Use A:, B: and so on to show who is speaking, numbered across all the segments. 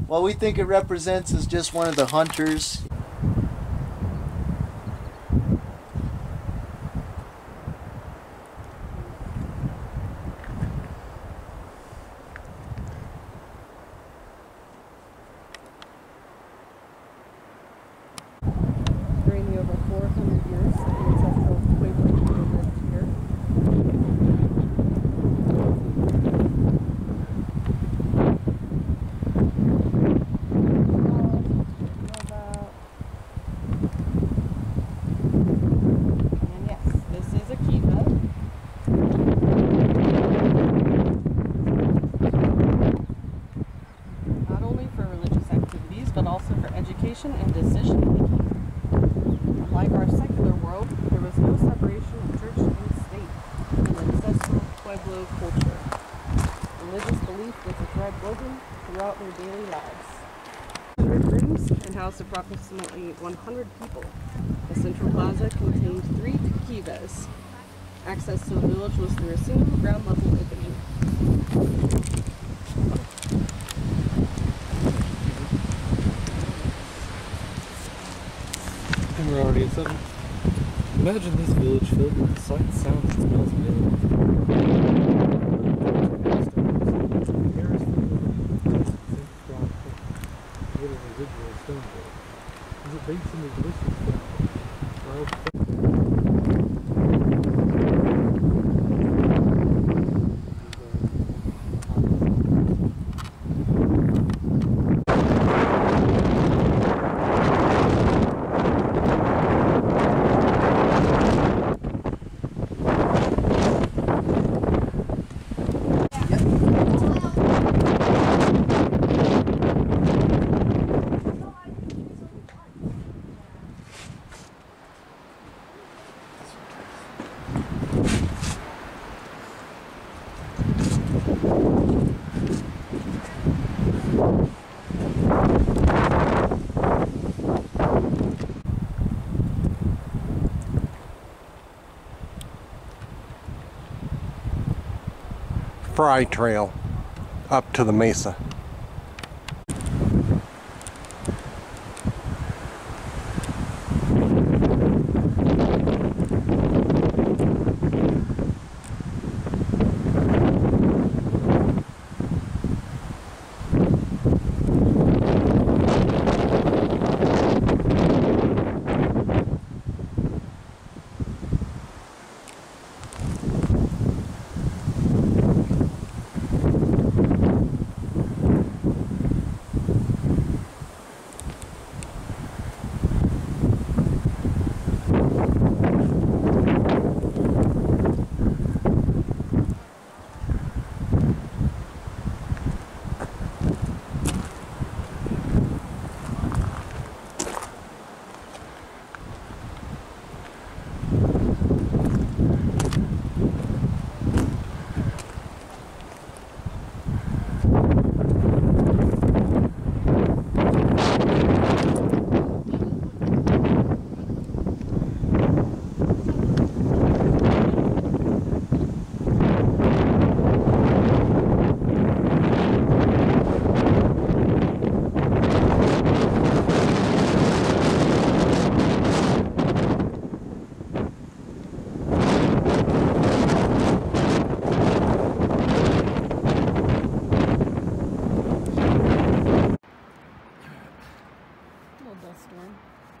A: What we think it represents is just one of the hunters.
B: During the over 400 years, the ancestral Puye people lived here. And yes, this is a kiva. Not only for religious activities, but also for education and decision making. Like our secular world, there was no separation of church and state in the ancestral Pueblo culture. Religious belief was a thread woven throughout their daily lives. 100 rooms and housed approximately 100 people. The central plaza contained 3 kivas. Access to the village was through a single ground level opening.
C: And we're already at 7. Imagine this village filled with the sights, sounds, and smells of Is it baked in the delicious
D: Fry trail up to the mesa.
B: Storm.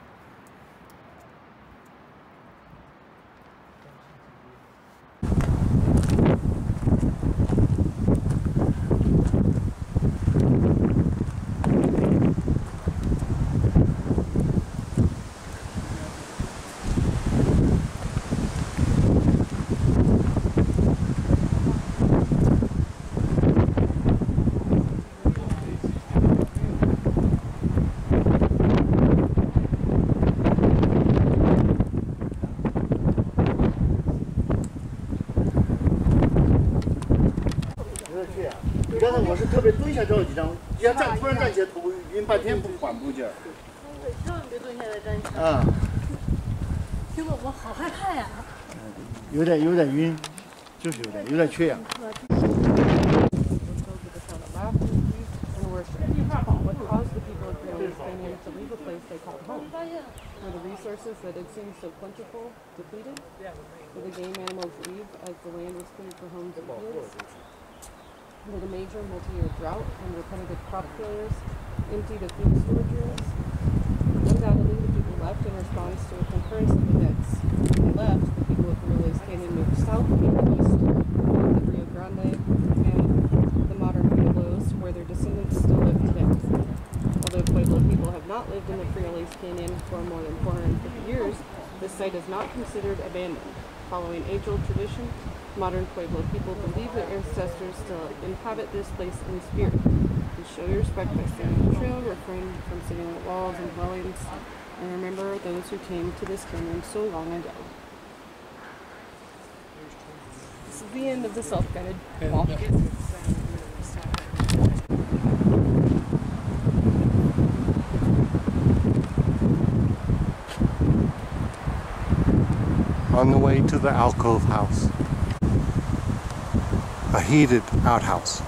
A: 刚才我是特别蹲下照几张，要站突然站起来，头晕半天不缓不劲儿。
B: 对，千万别蹲下来站起来。
A: 啊。
B: 听得我好害怕呀。
A: 有点晕，就是有点缺氧。
B: worship. What caused the people of Puye Canyon to leave a place they called home? Were the resources that had seemed so plentiful depleted? Did the game animals leave as the land was cleared for homes and fields? Did a major multi-year drought and repetitive crop failures empty the food storage rooms? Undoubtedly, the people left in response to a concurrence of events. When they left, the people of Puye Canyon moved south and east along the Rio Grande and the modern Pueblos, where their descendants still live today. Although Pueblo people have not lived in the Puye Canyon for more than 450 years, this site is not considered abandoned. Following age-old tradition, modern Pueblo people believe their ancestors still inhabit this place in spirit. To show your respect by staying on the trail, refrain from sitting on the walls and dwellings, and remember those who came to this canyon so long ago. This is the end of the self-guided walk.
D: On the way to the alcove house. A heated outhouse.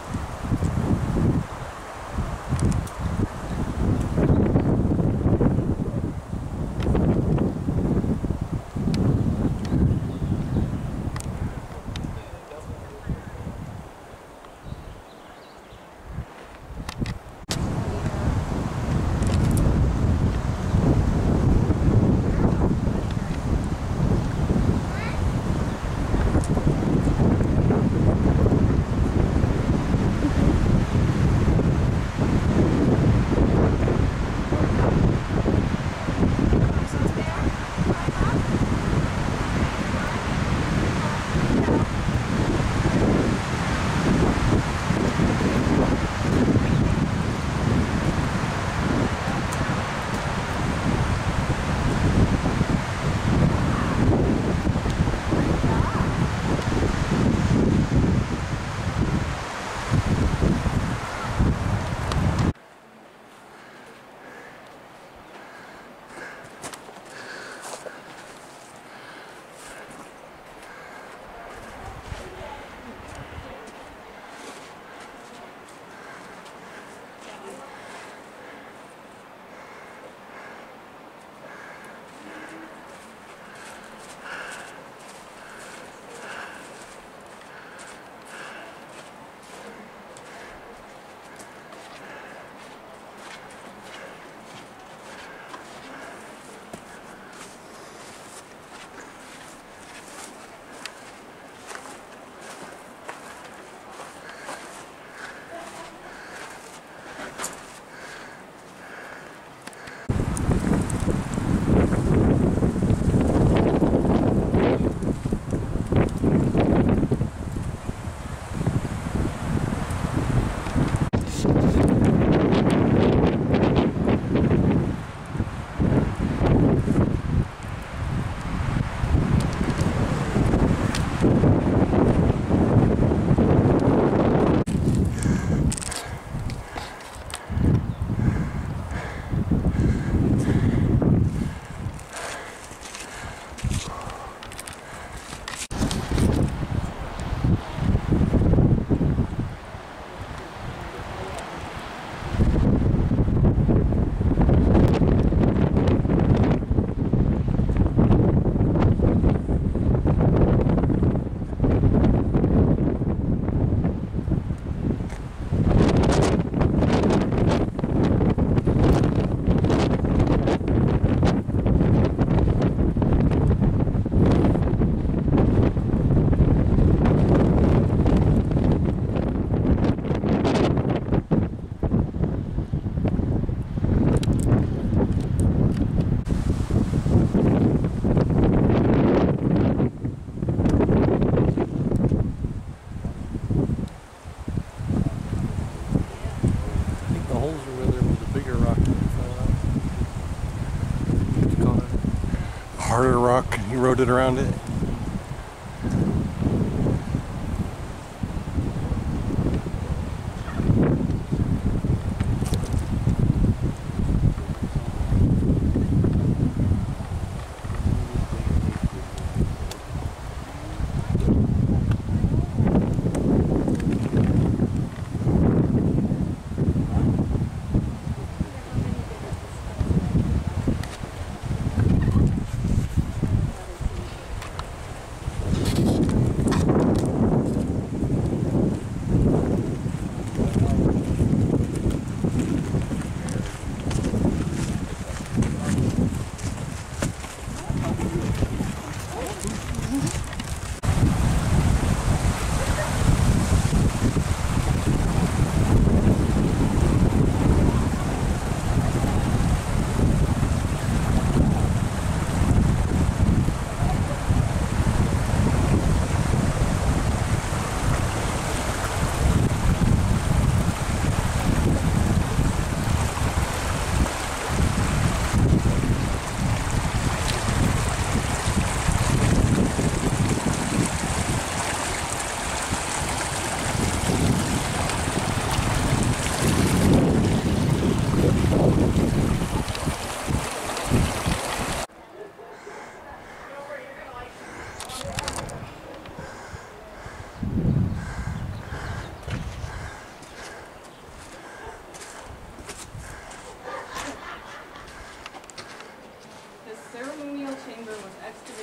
D: Harder rock, he rode it around it.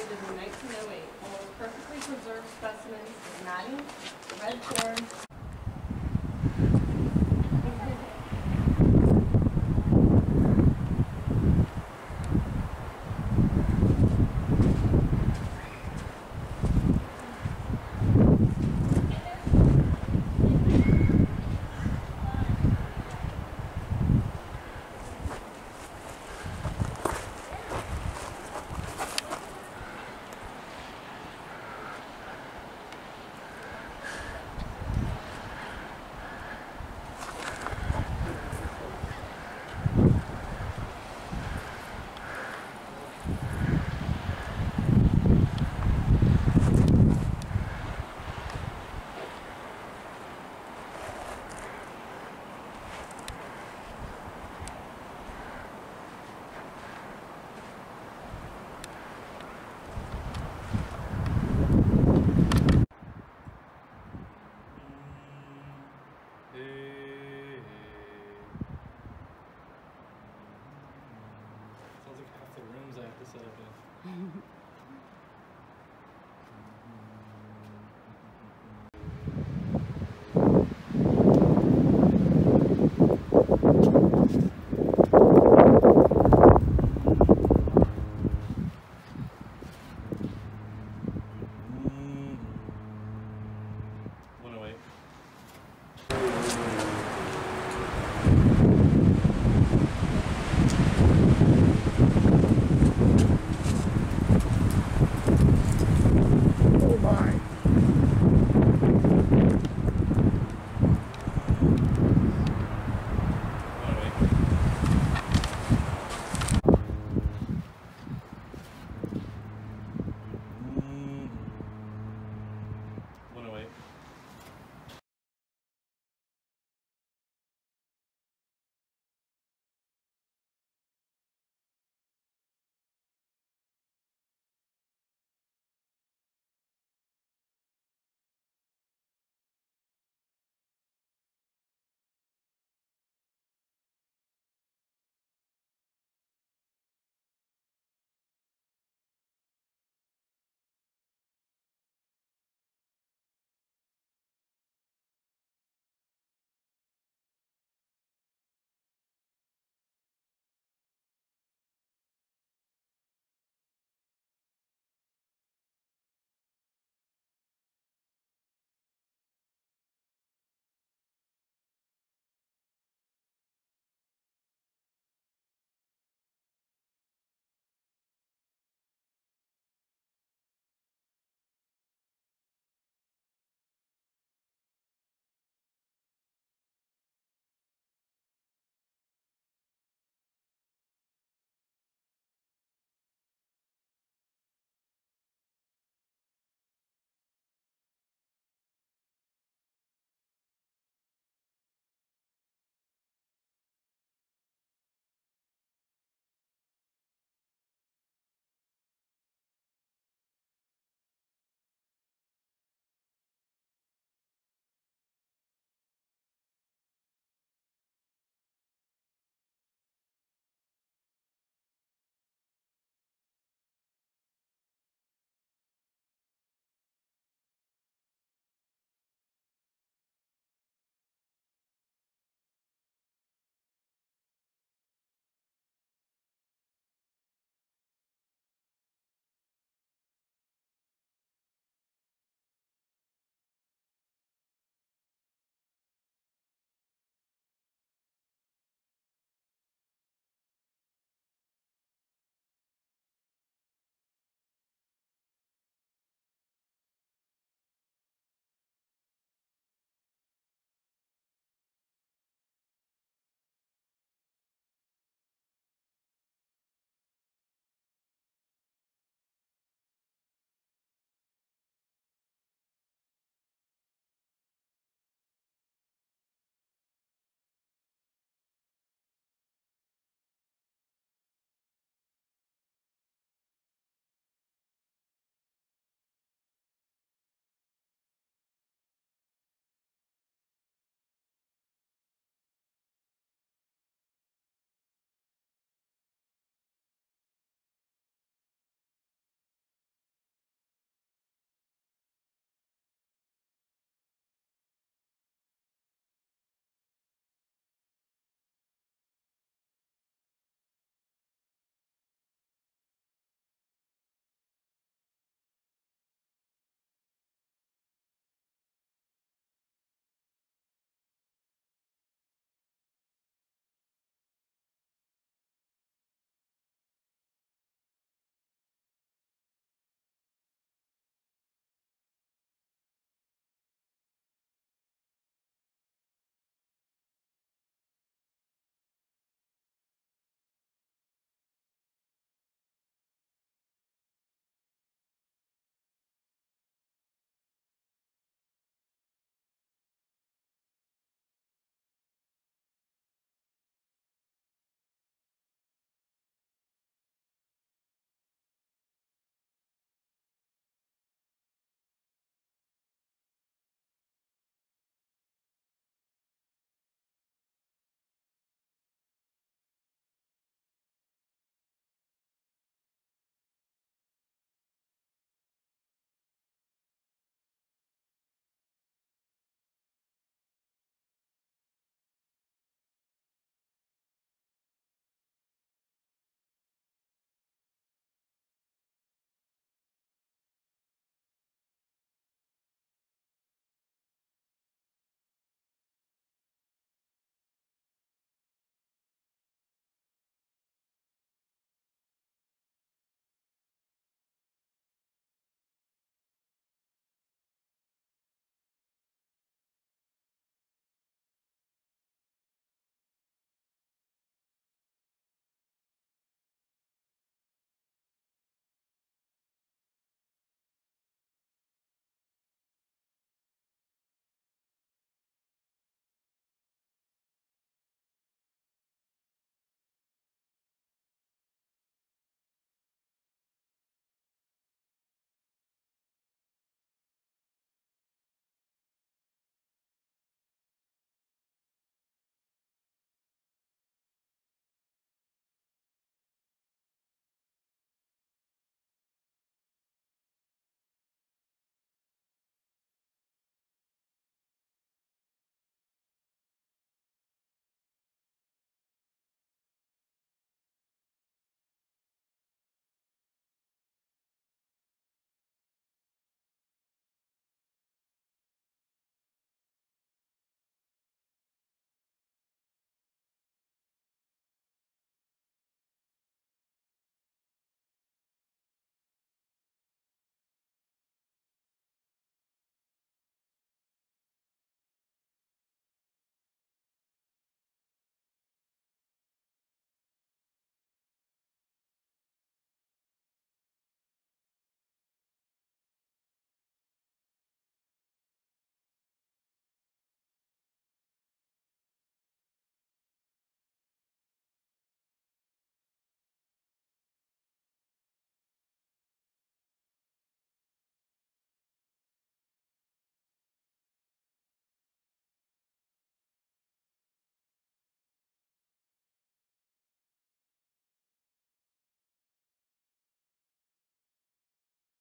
B: excavated in 1908. The most perfectly preserved specimens of matting, red thorn,